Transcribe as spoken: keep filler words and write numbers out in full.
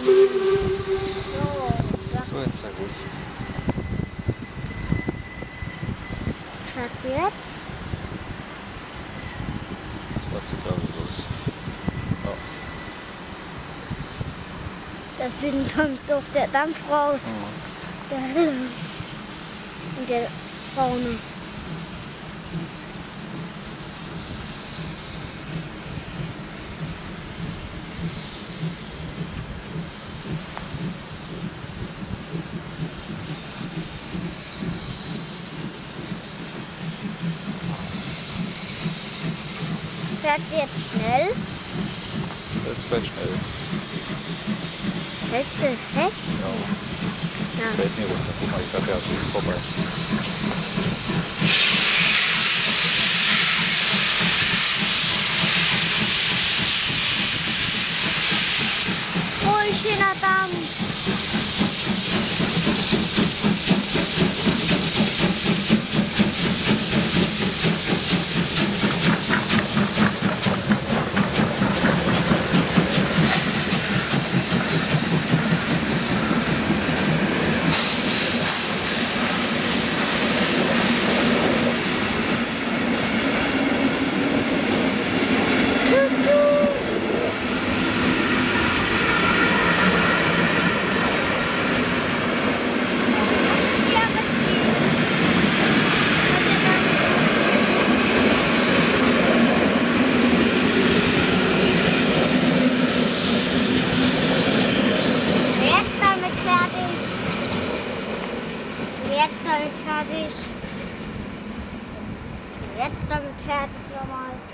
So, jetzt sehr gut. Was jetzt? Das war zu glaube ich los. Ja. Deswegen kommt doch der Dampf raus. Mhm. Der helle. Und der braune. Fährt sie jetzt schnell? Jetzt fährt schnell. Hält sie fest? Ja. Ja. Fällt mir runter. Guck mal, ich sag ja, sie ist vorbei. Oh, schöner Dampf. Jetzt damit fertig. Jetzt damit fertig nochmal.